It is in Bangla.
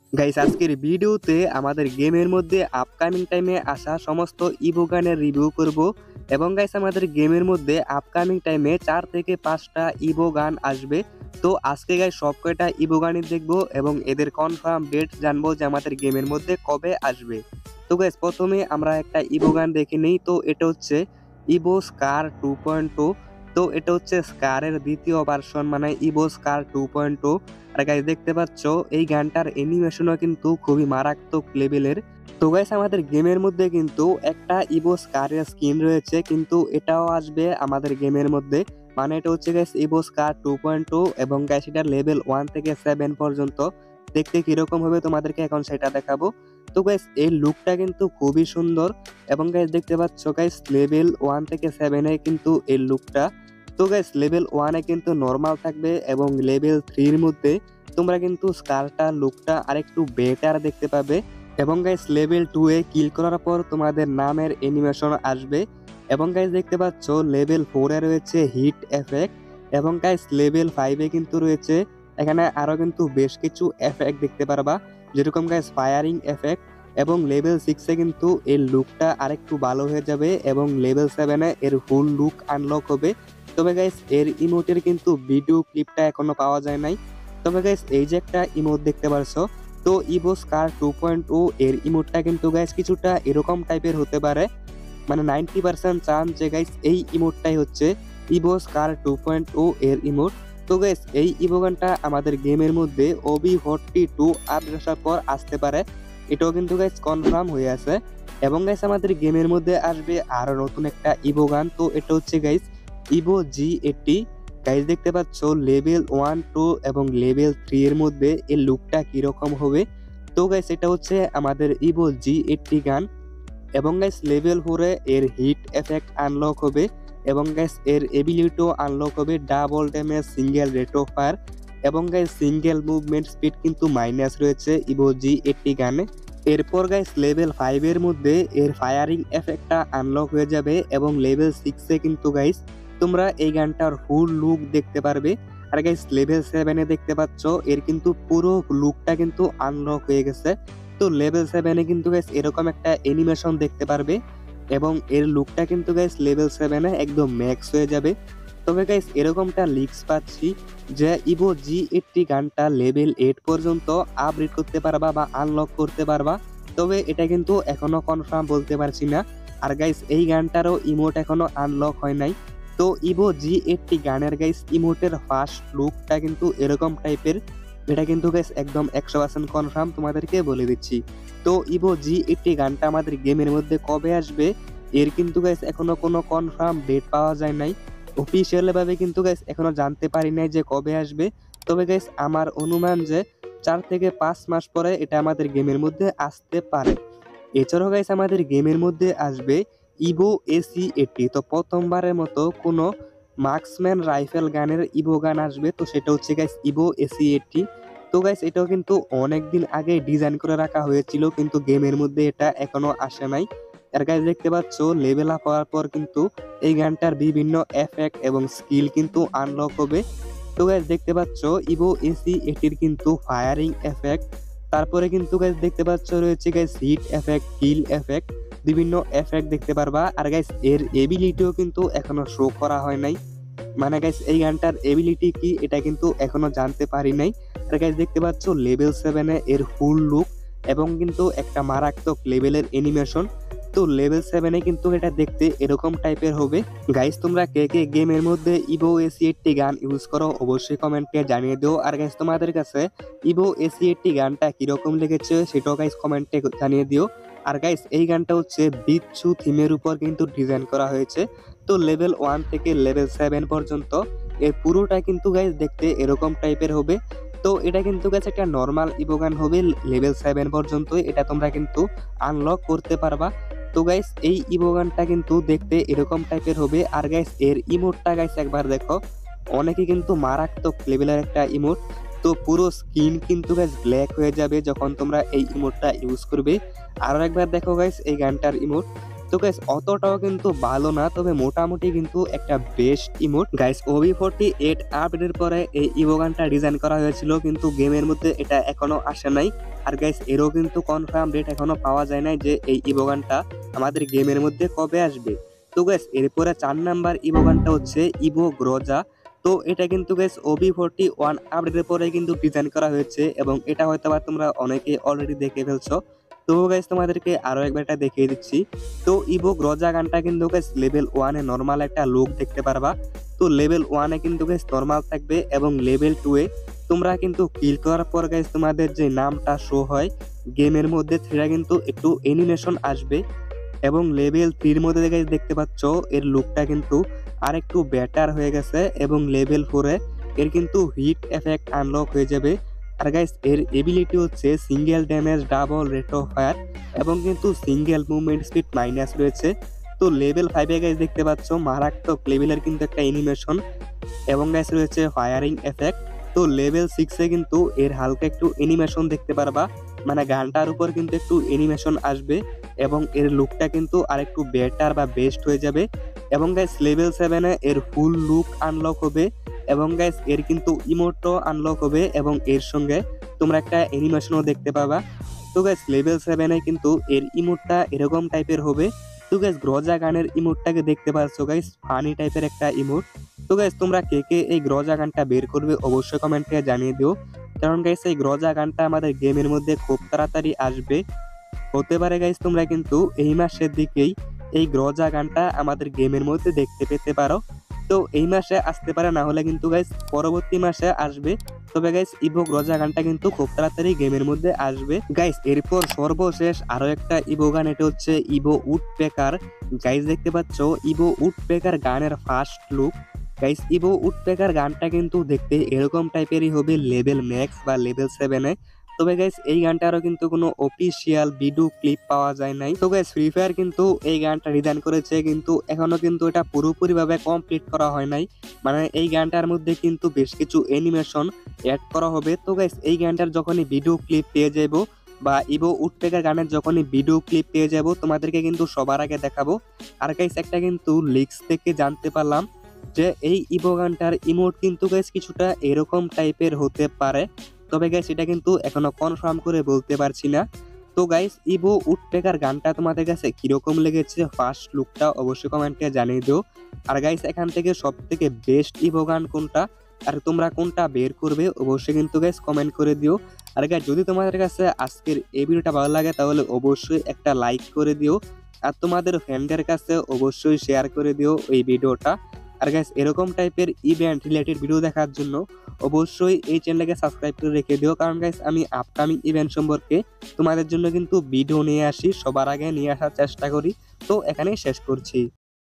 গাইস আজকের ভিডিওতে আমাদের গেমের মধ্যে আপকামিং টাইমে আসা সমস্ত ইভো গানের রিভিউ করব। এবং গাইস আমাদের গেমের মধ্যে আপকামিং টাইমে 4 থেকে 5টা ইভো গান আসবে। তো আজকে গাইস সব কয়টা ইভো গানই দেখবো এবং এদের কনফার্ম ডেট জানবো যে আমাদের গেমের মধ্যে কবে আসবে। তো গাইস প্রথমে আমরা একটা ইভো গান দেখে নিই। তো এটা হচ্ছে ইভো স্কার 2.0। তো এটা হচ্ছে স্কারের দ্বিতীয় ভার্সন, মানে ইভো স্কার 2.0। আর গাইস দেখতে পাচ্ছ এই গানটার অ্যানিমেশনও কিন্তু খুবই মারাত্মক লেভেলের। তো গাইস আমাদের গেমের মধ্যে কিন্তু একটা ইভো স্কারের স্কিন রয়েছে, কিন্তু এটাও আসবে আমাদের গেমের মধ্যে। মানে এটা হচ্ছে গাইস ইভো স্কার 2.0 এবং গাইস এটা লেভেল 1 থেকে 7 পর্যন্ত। দেখতে কিরকম হবে তোমাদেরকে এখন সেটা দেখাবো। তো গাইস এই লুকটা কিন্তু খুবই সুন্দর এবং গাইস দেখতে পাচ্ছ গাইস লেভেল 1 থেকে 7 কিন্তু এই লুকটা। তো গাইস লেভেল 1 কিন্তু নরমাল থাকবে এবং লেভেল 3 এর মধ্যে তোমরা কিন্তু স্কারটা লুকটা আরেকটু বেটার দেখতে পাবে। এবং গাইস লেভেল 2 এ কিল করার পর তোমাদের নামের অ্যানিমেশন আসবে। এবং গাইস দেখতে পাচ্ছ লেভেল 4 এ রয়েছে হিট এফেক্ট এবং গাইস লেভেল 5 এ কিন্তু রয়েছে এখানে আরো কিন্তু বেশ কিছু এফেক্ট দেখতে পারবা, যেরকম গাইস ফায়ারিং এফেক্ট। এবং লেভেল 6 এ কিন্তু এর লুকটা আরেকটু ভালো হয়ে যাবে এবং লেভেল 7 এ এর ফুল লুক আনলক হবে। তবে গাইস এর ইমোটের কিন্তু ভিডিও ক্লিপটা এখনো পাওয়া যায় নাই। তবে গাইস এই যে একটা ইমোট দেখতে পারছো, তো ইভো স্কার 2.0 এর ইমোটটা কিন্তু গাইস কিছুটা এরকম টাইপের হতে পারে। মানে 90% চান্স যে গাইস এই ইমোটটাই হচ্ছে ইভো স্কার 2.0 এর ইমোট। তো গাইস এই ইভো গানটা আমাদের গেমের মধ্যে OB42 আপডেট আসার পর আসতে পারে, এটাও কিন্তু গাইস কনফার্ম হয়ে আছে। এবং গাইস আমাদের গেমের মধ্যে আসবে আরো নতুন একটা ইভো গান। তো এটা হচ্ছে গাইস ইভো G80। গাইস দেখতে পাচ্ছ লেভেল 1 2 এবং লেভেল 3 এর মধ্যে এর লুকটা কিরকম হবে। তো গাইস এটা হচ্ছে আমাদের ইভো G80 গান। এবং গাইস লেভেল 4 এ এর হিট এফেক্ট আনলক হবে এবং গাইস এর এবিলিটিও আনলক হবে double damage, single rate of fire এবং গাইস সিঙ্গেল মুভমেন্ট স্পিড কিন্তু মাইনাস রয়েছে ইভো G80 গানে। এরপর গাইস লেভেল 5 এর মধ্যে এর ফায়ারিং এফেক্টটা আনলক হয়ে যাবে এবং লেভেল 6 এ কিন্তু গাইস তোমরা এই গানটার ফুল লুক দেখতে পারবে। আর গাইস লেভেল 7 এ দেখতে পাচ্ছ এর কিন্তু পুরো লুকটা কিন্তু আনলক হয়ে গেছে। তো লেভেল 7 এ কিন্তু গাইস এরকম একটা অ্যানিমেশন দেখতে পারবে এবং এর লুকটা কিন্তু গাইস লেভেল 7 এ একদম ম্যাক্স হয়ে যাবে। তবে গাইস এরকমটা লিক্স পাচ্ছি যে ইভো G80 গানটা লেভেল 8 পর্যন্ত আপগ্রেড করতে পারবা বা আনলক করতে পারবা। তবে এটা কিন্তু এখনো কনফার্ম বলতে পারছি না। আর গাইস এই গানটারও ইমোট এখনো আনলক হয় নাই। তো ইভো G80 গানের গাইস ইমোটের ফার্স্ট লুকটা কিন্তু এরকম টাইপের। এটা কিন্তু গাইস একদম 100% কনফার্ম তোমাদেরকে বলে দিচ্ছি। তো ইভো G80 গানটা আমাদের গেমের মধ্যে কবে আসবে এর কিন্তু গাইস এখনো কোনো কনফার্ম ডেট পাওয়া যায় নাই। অফিসিয়াল ভাবে কিন্তু গাইস এখনো জানতে পারি নাই যে কবে আসবে। তবে গাইস আমার অনুমান যে 4 থেকে 5 মাস পরে এটা আমাদের গেমের মধ্যে আসতে পারে। এছাড়াও গাইস আমাদের গেমের মধ্যে আসবে ইভো AC80। তো প্রথমবারের মতো কোনো মার্কসম্যান রাইফেল গানের ইভো গান আসবে, তো সেটা হচ্ছে গাইস ইভো AC80। তো গাইস এটাও কিন্তু অনেকদিন আগে ডিজাইন করে রাখা হয়েছিল, কিন্তু গেমের মধ্যে এটা এখনো আসে নাই। আর গাইস দেখতে পাচ্ছ লেভেল আপ হওয়ার পর কিন্তু এই গানটার বিভিন্ন এফেক্ট এবং স্কিল কিন্তু আনলক হবে। তো গাইস দেখতে পাচ্ছ ইভো AC80 কিন্তু ফায়ারিং এফেক্ট, তারপরে কিন্তু গাইস দেখতে পাচ্ছ রয়েছে guys hit effect, kill effect, বিভিন্ন এফেক্ট দেখতে পারবা। আর গাইস এর এবিলিটিও কিন্তু এখনো শো করা হয় নাই। মানে গাইস এই গানটার এবিলিটি কি এটা কিন্তু এখনো জানতে পারি নাই। আর গাইস দেখতে পাচ্ছ লেভেল 7 এ এর ফুল লুক এবং কিন্তু একটা মারাত্মক লেভেলের অ্যানিমেশন। তো লেভেল 7 এ কিন্তু এটা দেখতে এরকম টাইপের হবে। গাইস তোমরা কে কে গেমের মধ্যে ইভো AC80 গান ইউজ করো অবশ্যই কমেন্টে জানিয়ে দিও। আর গাইস তোমাদের কাছে ইভো AC80 গানটা কিরকম লেগেছে সেটাও গাইস কমেন্টে জানিয়ে দিও। আর গাইস এই গানটা হচ্ছে বিচ্ছু থিমের উপর কিন্তু ডিজাইন করা হয়েছে। তো লেভেল 1 থেকে লেভেল 7 পর্যন্ত এর পুরোটা কিন্তু গাইস দেখতে এরকম টাইপের হবে। তো এটা কিন্তু গাইস একটা নরমাল ইভো গান হবে লেভেল 7 পর্যন্ত, এটা তোমরা কিন্তু আনলক করতে পারবা। তো গাইস এই ইভো গানটা কিন্তু দেখতে এরকম টাইপের হবে। আর গাইস এর ইমোটটা গাইস একবার দেখো, অনেকে কিন্তু মারাত্মক লেভেলের একটা ইমোট। তো পুরো স্কিন কিন্তু গাইস ব্ল্যাক হয়ে যাবে যখন তোমরা এই ইমোটটা ইউজ করবে। আরো একবার দেখো গাইস এই গানটার ইমোট। তো গাইস অতটাও কিন্তু ভালো না, তবে মোটামুটি কিন্তু একটা বেস্ট ইমোট। গাইস OB48 আপডেটের পরে এই ইভো গানটা ডিজাইন করা হয়েছিল, কিন্তু গেমের মধ্যে এটা এখনো আসে নাই। আর গাইস এরও কিন্তু কনফার্ম ডেট এখনো পাওয়া যায় নাই যে এই ইভো গানটা আমাদের গেমের মধ্যে কবে আসবে। তো গাইস এরপরে 4 নাম্বার ইভো গানটা হচ্ছে ইভো গ্রোজা। তো এটা কিন্তু গাইস OB41 আপডেটের পরে কিন্তু ডিজাইন করা হয়েছে এবং এটা হয়তোবা তোমরা অনেকে অলরেডি দেখে ফেলছো। তো গাইস তোমাদেরকে আরো একবার এটা দেখিয়ে দিচ্ছি। তো ইভো গ্রোজা গানটা কিন্তু গাইস লেভেল 1 এ নরমাল একটা লুক দেখতে পারবা। তো লেভেল 1 এ কিন্তু গাইস নরমাল থাকবে এবং লেভেল 2 এ তোমরা কিন্তু কিল করার পর গাইস তোমাদের যে নামটা শো হয় গেমের মধ্যে সেটা কিন্তু একটু অ্যানিমেশন আসবে এবং লেভেল 3 এর মধ্যে গাইস দেখতে পাচ্ছ এর লুকটা কিন্তু আরেকটু বেটার হয়ে গেছে এবং লেভেল 4 এ এর কিন্তু হিট এফেক্ট আনলক হয়ে যাবে। আর গাইস এর এবিলিটি হচ্ছে single damage, double rate of fire এবং কিন্তু সিঙ্গেল মুভমেন্ট স্পিড মাইনাস রয়েছে। তো লেভেল 5 এ গাইস দেখতে পাচ্ছ মারাত্মক লেভেলের কিন্তু একটা অ্যানিমেশন এবং গাইস রয়েছে ফায়ারিং এফেক্ট। তো লেভেল 6 এ কিন্তু এর হালকা একটু অ্যানিমেশন দেখতে পারবা, মানে গানটার উপর কিন্তু একটু অ্যানিমেশন আসবে এবং এর লুকটা কিন্তু আরেকটু বেটার বা বেস্ট হয়ে যাবে। এবং গাইস লেভেল 7 এ এর ফুল লুক আনলক হবে এবং গাইস এর কিন্তু ইমোটও আনলক হবে এবং এর সঙ্গে তোমরা একটা অ্যানিমেশনও দেখতে পাবা। তো গাইস লেভেল 7 এ কিন্তু এর ইমোটটা এরকম টাইপের হবে। তো গাইস গ্রোজা গানের ইমোটটাকে দেখতে পাচ্ছ গাইস, ফানি টাইপের একটা ইমোট। তো গাইস তোমরা কে কে এই গ্রোজা গানটা বের করবে অবশ্যই কমেন্টে জানিয়ে দিও, কারণ গাইস এই গ্রোজা গানটা আমাদের গেমের মধ্যে খুব তাড়াতাড়ি আসবে। হতে পারে গাইস তোমরা কিন্তু এই মাসের দিকেই এই গ্রোজা গানটা আমাদের গেমের মধ্যে দেখতে পেতে পারো। তো এই মাসে আসতে পারে, না হলে কিন্তু গাইস পরবর্তী মাসে আসবে। তবে গাইস ইভো গ্রোজা গানটা কিন্তু খুব তাড়াতাড়ি গেমের মধ্যে আসবে গাইস। এরপর সর্বশেষ আরো একটা ইভো গান, এটা হচ্ছে ইভো উডপেকার। গাইস দেখতে পাচ্ছ ইভো উডপেকার গানের first look. Guys Evo Woodpecker গানটা কিন্তু দেখতে এরকম টাইপেরই হবে লেভেল ম্যাক্স বা লেভেল 7 এ। তবে গাইস এই গানটারও কিন্তু কোনো অফিসিয়াল ভিডিও ক্লিপ পাওয়া যায় নাই। তো গাইস ফ্রি ফায়ার কিন্তু এই গানটা ডিজাইন করেছে, কিন্তু এখনো কিন্তু এটা পুরোপুরি ভাবে কমপ্লিট করা হয় নাই, মানে এই গানটার মধ্যে কিন্তু বেশ কিছু অ্যানিমেশন অ্যাড করা হবে। তো গাইস এই গানটার যখনই ভিডিও ক্লিপ পেয়ে যাবো বা ইভো উডপেকার গানের যখনই ভিডিও ক্লিপ পেয়ে যাব তোমাদেরকে কিন্তু সবার আগে দেখাবো। আর গাইস একটা কিন্তু লিক্স থেকে জানতে পারলাম যে এই ইভো গানটার ইমোট কিন্তু গাইস কিছুটা এরকম টাইপের হতে পারে। তবে গাইস এটা কিন্তু এখনো কনফার্ম করে বলতে পারছি না। তো গাইস ইভো উডপেকার গানটা তোমাদের কাছে কিরকম লেগেছে ফার্স্ট লুকটা অবশ্যই কমেন্টে জানিয়ে দিও। আর গাইস এখান থেকে সব থেকে বেস্ট ইভো গান কোনটা আর তোমরা কোনটা বের করবে অবশ্যই কিন্তু গাইস কমেন্ট করে দিও। আর গাইস যদি তোমাদের কাছে আজকের এই ভিডিওটা ভালো লাগে তাহলে অবশ্যই একটা লাইক করে দিও আর তোমাদের ফ্রেন্ডদের কাছে অবশ্যই শেয়ার করে দিও এই ভিডিওটা। আর গাইস এরকম টাইপের ইভেন্ট রিলেটেড ভিডিও দেখার জন্য অবশ্যই এই চ্যানেলকে সাবস্ক্রাইব করে রেখে দিও, কারণ গাইস আমি আপকামিং ইভেন্ট সম্পর্কে তোমাদের জন্য কিন্তু ভিডিও নিয়ে আসি, সবার আগে নিয়ে আসার চেষ্টা করি। তো এখানেই শেষ করছি।